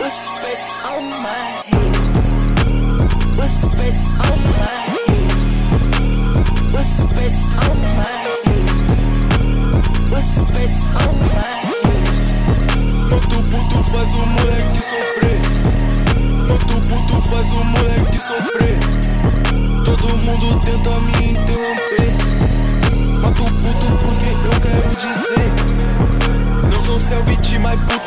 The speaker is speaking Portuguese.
stress on my head? What's stress on my head? What's stress on my head? What's stress on my head? Muito puto faz o moleque sofrer. Muito puto faz o moleque sofrer. Todo mundo tenta me interromper. Mato puto porque eu quero dizer. Não sou seu beat, mas puto